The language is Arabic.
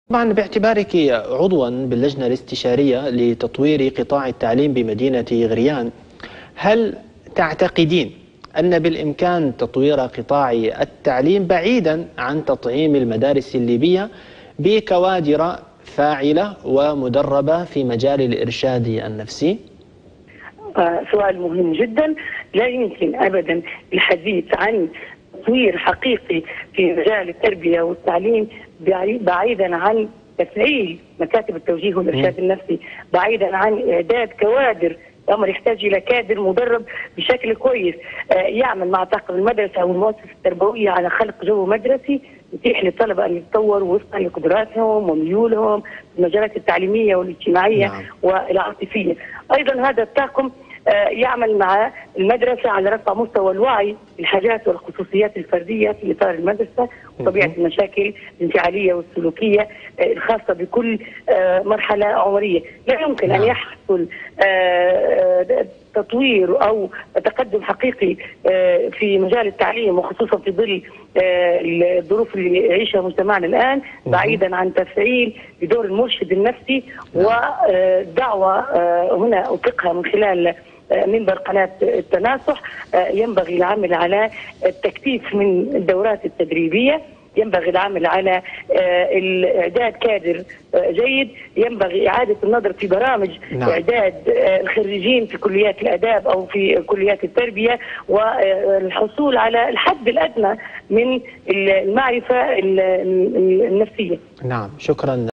طبعا باعتبارك عضوا باللجنة الاستشارية لتطوير قطاع التعليم بمدينة غريان، هل تعتقدين أن بالإمكان تطوير قطاع التعليم بعيدا عن تطعيم المدارس الليبية بكوادر فاعلة ومدربة في مجال الإرشاد النفسي؟ سؤال مهم جدا. لا يمكن أبدا الحديث عن تطوير حقيقي في مجال التربية والتعليم بعيدا عن تفعيل مكاتب التوجيه والإرشاد النفسي، بعيدا عن إعداد كوادر. الأمر يحتاج إلى كادر مدرب بشكل كويس يعمل مع طاقم المدرسة أو المؤسسة التربوية على خلق جو مدرسي يتيح للطلبة أن يتطوروا وفقا لقدراتهم وميولهم في المجالات التعليمية والاجتماعية والعاطفية. أيضا هذا الطاقم يعمل مع المدرسة على رفع مستوى الوعي بالحاجات والخصوصيات الفردية في إطار المدرسة وطبيعة المشاكل الانفعالية والسلوكية الخاصة بكل مرحلة عمرية. لا يمكن أن يحصل تطوير أو تقدم حقيقي في مجال التعليم وخصوصا في ظل الظروف اللي يعيشها مجتمعنا الآن بعيدا عن تفعيل بدور المرشد النفسي ودعوة هنا أطلقها من خلال منبر قناة التناصح. ينبغي العمل على التكثيف من الدورات التدريبية، ينبغي العمل على إعداد كادر جيد، ينبغي إعادة النظر في برامج إعداد الخريجين في كليات الآداب أو في كليات التربية والحصول على الحد الأدنى من المعرفة النفسية. نعم، شكرا.